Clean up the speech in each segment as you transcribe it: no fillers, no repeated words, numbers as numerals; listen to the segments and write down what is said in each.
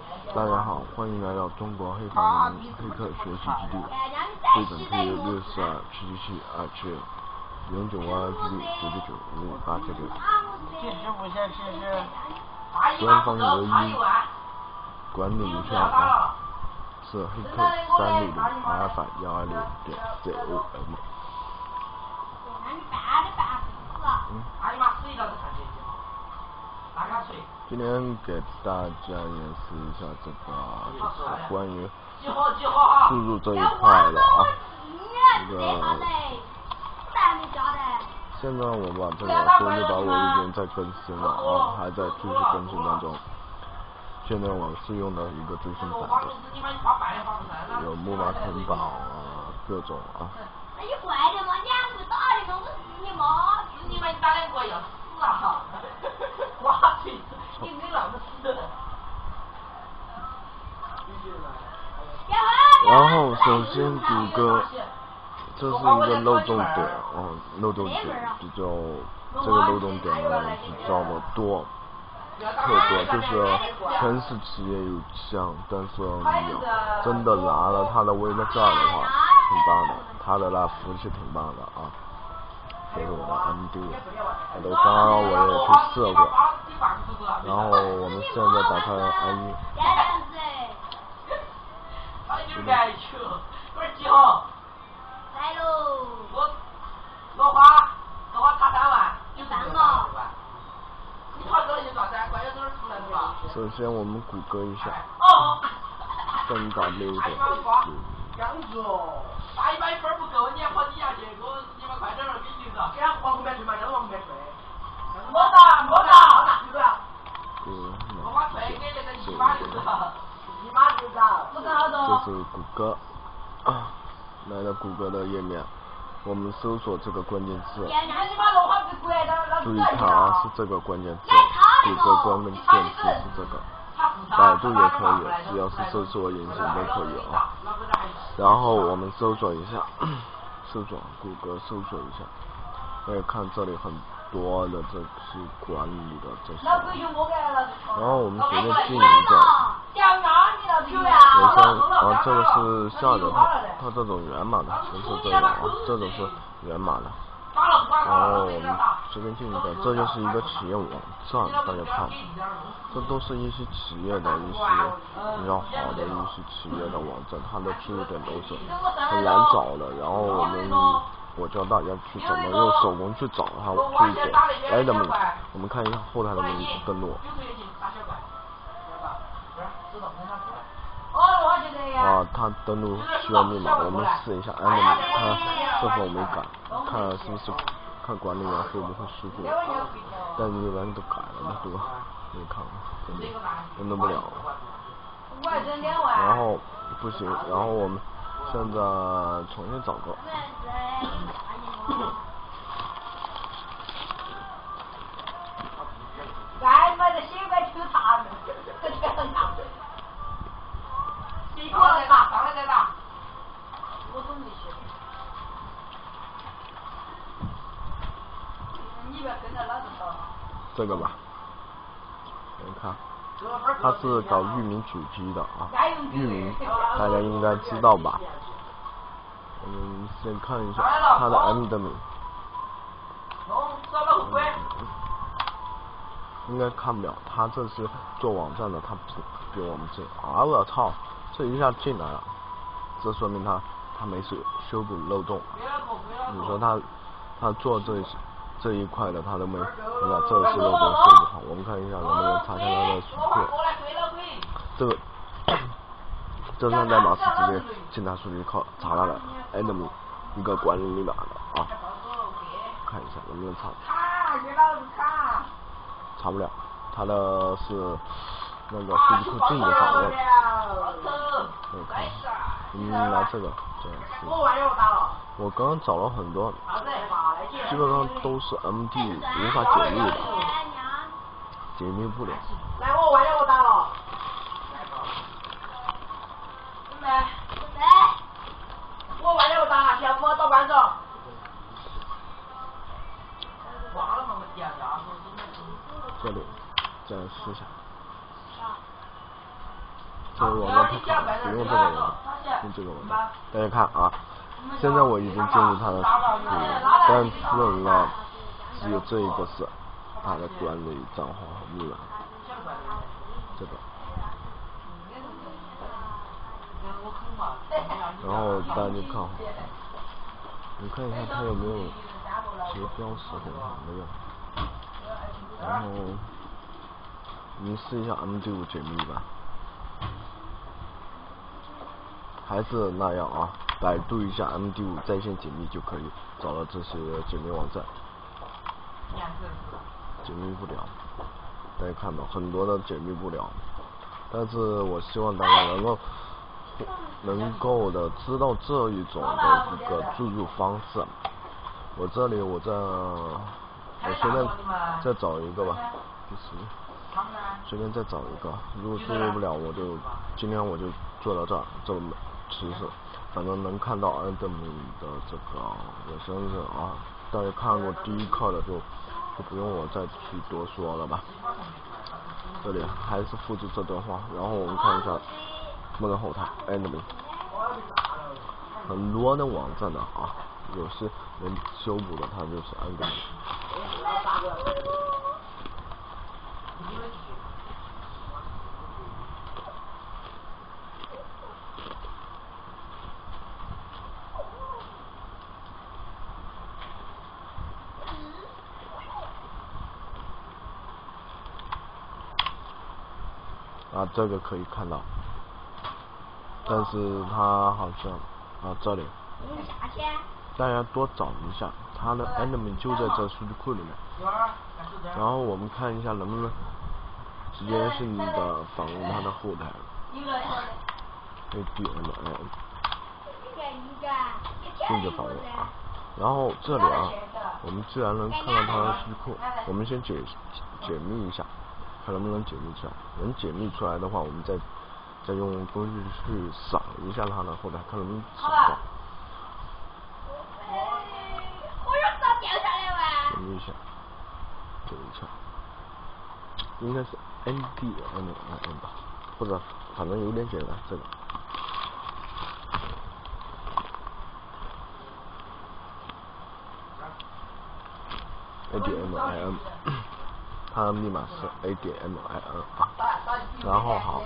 大家好，欢迎来到中国黑客学习基地。对本地6277277127091199558769。官方唯一管理权是黑客360-120.com。今天给大家演示一下这个，就是关于输入这一块了啊。现在我把这个输入宝我已经在更新了啊，还在继续更新当中。现在我是用的一个最新版的，有木马城堡啊，各种啊。 你坏的嘛，你还不打的嘛，我是你妈，是你们打两个要死啊！我去，你没那么死。 然后首先谷歌，这是一个漏洞点啊，漏洞点比较，这个漏洞点呢比较的多，特多，就是全是企业邮箱，但是你真的拿了它的微在这儿的话，挺棒的，它的那服务器挺棒的啊。这是我的 MD， 刚刚我也去试过，然后我们现在打开 IE。 落花差3万，你办嘛？你跑这里赚噻，关键都是出来的吧？ 首先我们谷歌一下。3W 的。 这样子哦。打100分不够，你要跑底下去，给我你们快点给你留着。这样往后面退嘛，这样往后面退。没打，对不对？我把退给那个160。不知道。 这是谷歌，来到谷歌的页面，我们搜索这个关键字，注意看啊，是这个关键字，谷歌关键词是这个，百度也可以，只要是搜索引擎都可以啊。然后我们搜索一下，谷歌搜索一下，可以看这里很多的这些管理的这些，然后我们随便进一个，首先啊，这个是下载它这种源码的，不是这种啊，这种是源码的。然后我们随便进一个，这就是一个企业网站，大家看，这都是一些企业的一些比较好的一些企业的网站，它的注意点都是很难找的。然后我教大家去怎么用手工去找它注意点。admin， 我们看一下后台的登录。它登录需要密码，我们试一下 admin， 它是否没改，看是不是看管理员会不会输入，但一般都改了的多，你看登录不了。然后不行，然后我们现在重新找个。 再打。我都没学。你不要跟着老子搞。 这个吧，你看，它是搞域名主机的啊，域名大家应该知道吧？我们先看一下它的 admin。应该看不了，他这是做网站的，他不给我们进啊！我操，这一下进来了，这说明他没修补漏洞。你说他做这一块的，他都没，对吧？这是漏洞修不好。我们看一下能不能查看他的数据。这个这段代码是直接进他数据库查到了 admin 一个管理密码的啊，看一下能不能查。查不了，它的是那个数据库进就好了。可以看，拿这个这样试。我刚刚找了很多，基本上都是 MD 无法解密的，解密不了。 来，我打了。我完了我打，下午我到关着。 这里再试一下。 是网站太卡了，不用这个了，用这个网站。大家看啊，现在我已经进入它的但是呢，只有这一个是它的管理账号和密码，这个。然后大家就看好，你看一下它有没有直接标识很长没有。然后你试一下 MD5 解密吧，还是那样啊，百度一下 MD5 在线解密就可以找到这些解密网站。解密不了，大家看到很多的解密不了，但是我希望大家能够的知道这一种的一个注入方式。我随便再找一个吧，随便再找一个，如果注入不了我就今天我就做到这儿，这么其实反正能看到admin的这个我生日啊，大家看过第一课的就不用我再去多说了吧。这里还是复制这段话，然后我们看一下默认后台 admin， 很多的网站的啊，有些人修补的它就是 admin。啊，这个可以看到，但是它好像啊这里，大家多找一下，它的 admin 就在这数据库里面。然后我们看一下能不能直接性的访问它的后台 ，ADMIN， 进去访问啊。然后这里啊，我们既然能看到它的数据库，我们先解密一下。看能不能解密出来，能解密出来的话，我们再用工具去扫一下它的后台，看能不能扫到。解密一下，解一下，应该是 NDMIN 吧，或者反正有点简单，这个。ADMIN， 它的密码是 ADMIN 啊，然后好，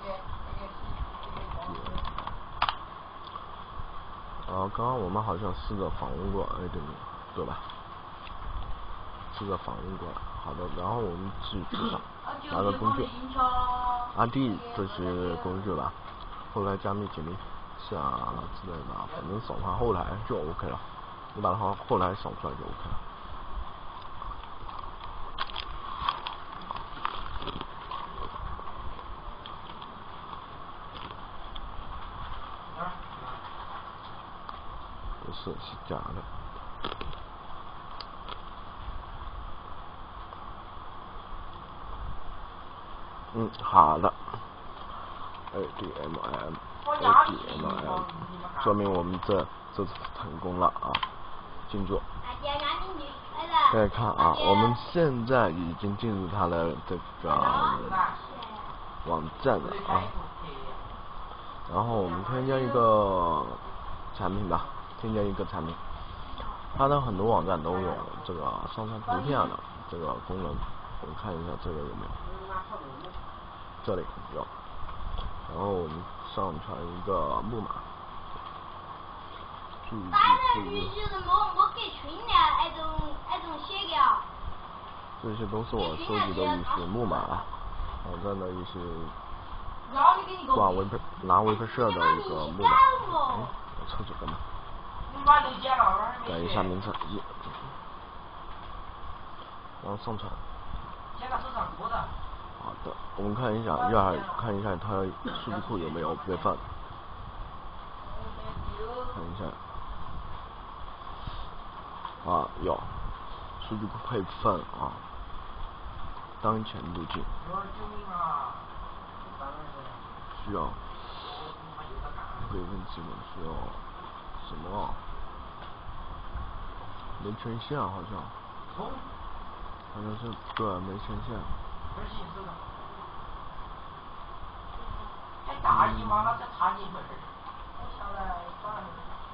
刚刚我们好像试着访问过 admin， 对吧？试着访问过了，好的，然后我们继续上拿个工具，RD 这些工具吧，后台加密解密下之类的，反正扫它后台就 OK 了，你把它后台扫出来就 OK 了。不是，是假的。好的。ADMIN， 说明我们这次成功了啊！进驻。大家看啊，我们现在已经进入它的这个网站了啊。然后我们添加一个产品吧，添加一个产品。它的很多网站都有这个上传图片的这个功能，我们看一下这个有没有？这里有。然后我们上传一个木马。这些都是我收集的一些木马啊，网站的一些拿微社的一个木马。我凑这个嘛。改一下名称然后上传。好的，我们看一下，看一下它数据库有没有备份。看一下。有数据库备份啊，当前路径需要备份基本需要什么？没权限好像是对没权限。 你妈，那再插你一会儿。我下来把那个。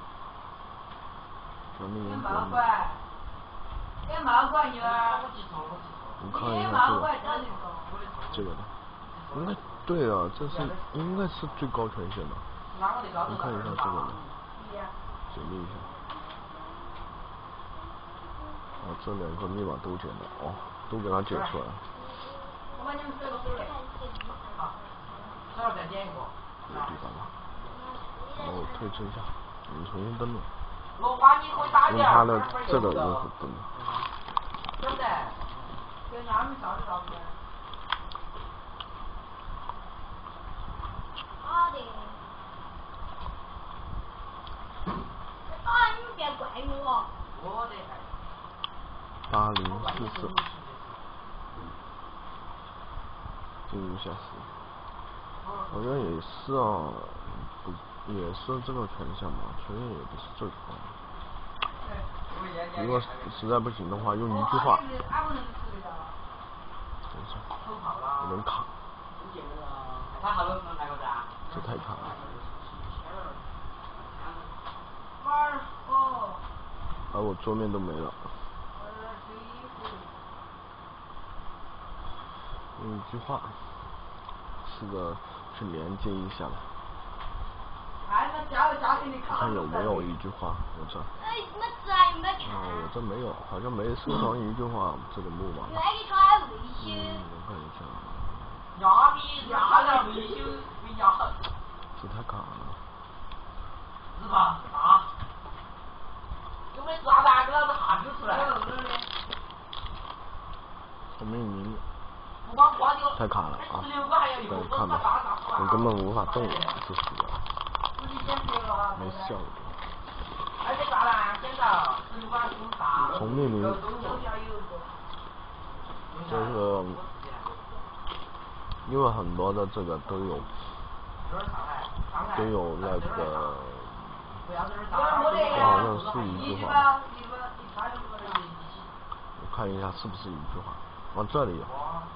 给毛管，给毛管你啊！ 我看一下这个的，应该对啊，这是应该是最高权限的。我看一下这个的，解密一下。哦，这两个密码都解了，哦，都给他解出来了。 我把你们这个收了。好，这儿再点一个。 有地方了。然后退出一下，你重新登录。 用他的这个用户登录。 真的，给俺们照的照片。好的。你们别怪我。我的还。 8044。进入下时。好像也是啊，不也是这个权限嘛，权限也不是最高的。如果实在不行的话，用一句话。等一下，有点卡。这太卡了。而我桌面都没了。用一句话，试着去连接一下吧。看有没有一句话，我这。我这没有，好像没收藏一句话这个木马。我看一下。这太卡了。 是吧？啊？有没有抓蛋给老子哈出出来？ 后面你。太卡了啊！对，看吧，我根本无法动，就是的，没效果。从命名，这个因为很多的这个都有那个，好像是一句话，我看一下是不是一句话，往这里有。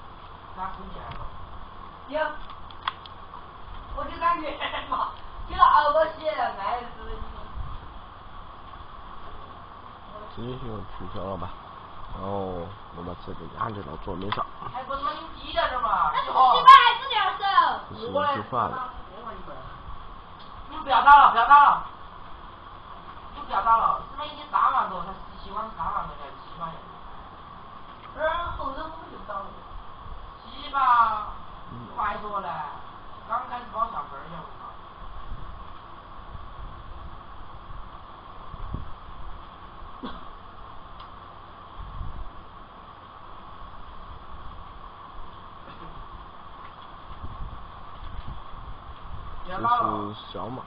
有，我就感觉嘛，你老多些爱死你。 直接就取消了吧，然后我把这个压制到桌面上。 还不他妈你低点儿嘛？ 这是一句话了。 你们不要打了，不要打了，你不要打了，是已经3万多，才17万3万多才7万元。后头我们就打了。7吧，快多了，刚开始报下分儿了。 这是小马，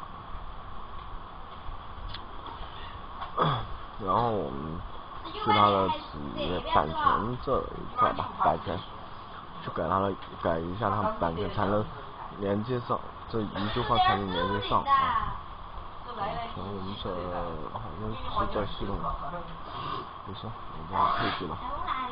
然后我们去他的企业版权这一块吧，版权。去改一下它版权才能连接上，这一句话才能连接上啊。从我们这好像是在系统，不是，我把它退出了。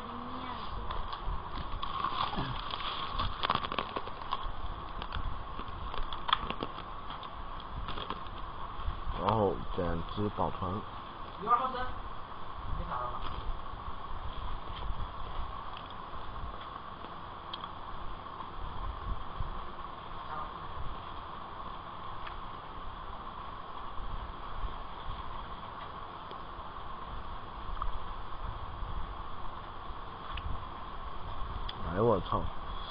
然后点击保存。哎我操！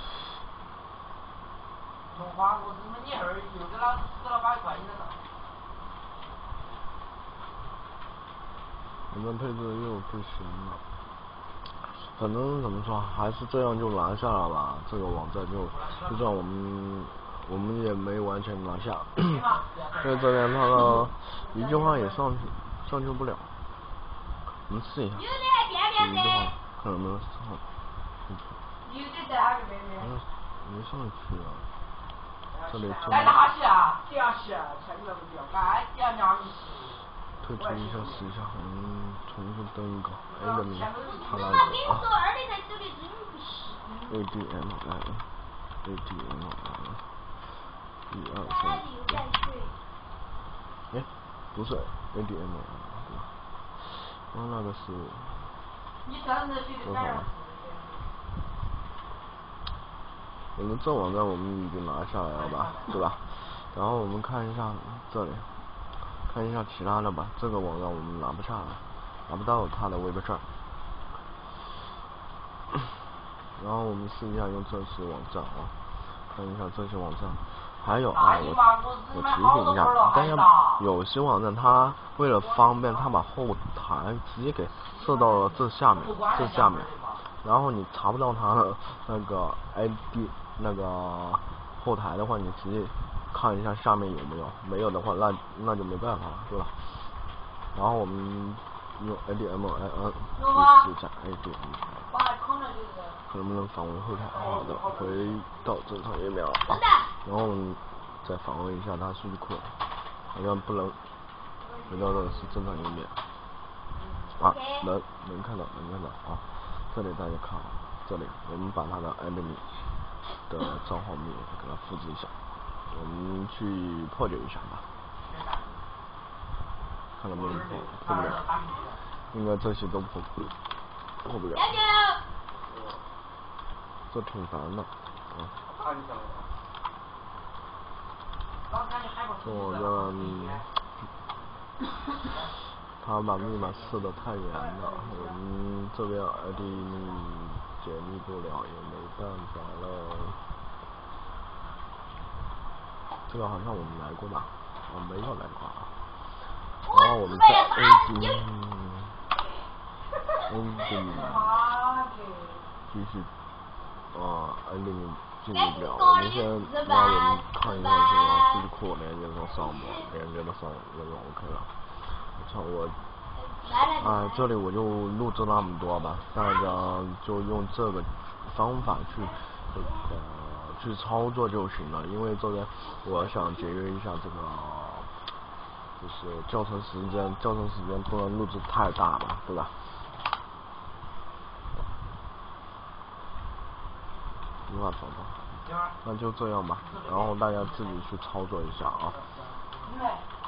动画我他妈你儿又给老子死了8块钱了。 我们配置又不行了，反正怎么说，还是这样就拿下了吧。这个网站就算我们也没完全拿下，因为这边它的一句话也上去不了。我们试一下，一句话看能不能上。没上去啊！这里来哪去啊？这样去，前面不掉，哎，掉鸟你去。 退出一下试一下，重新登一个 A 的名，他那个ADM 来了，ADM 来了。 1、2、3。哎，不是 ADM 对吧？那个是多少了？我们这网站我们已经拿下来了吧，对吧？然后我们看一下这里，看一下其他的吧。这个网站我们拿不下来，拿不到它的微博站。然后我们试一下用正式网站啊，看一下正式网站。还有啊，我提醒一下，但是有些网站它为了方便，它把后台直接给设到了这下面，然后你查不到它的那个 ID 那个后台的话，你直接看一下下面有没有，没有的话那就没办法了，对吧？然后我们用 ADMIN 去试一下 ADM。能不能访问后台？好的，回到正常页面了啊。然后我们再访问一下它数据库，好像不能回到的是正常页面啊。能看到啊。这里大家看啊，这里我们把它的 admin 的账号密码给它复制一下，我们去破解一下吧。看到没有？破不了，应该这些都破不了。这挺烦的，这网站他把密码设的太严了，我们这边 ID 解密不了，也没办法了。这个好像我们来过吧？没有来过啊。然后我们在 AD 继续admin 进入不了，我们先让我们看一下这个数据库连接上吗？连接的上就 OK 了。这里我就录制那么多吧，大家就用这个方法去操作就行了，因为这边我想节约一下这个就是教程时间不能录制太大吧，对吧？没法操作，那就这样吧，然后大家自己去操作一下啊。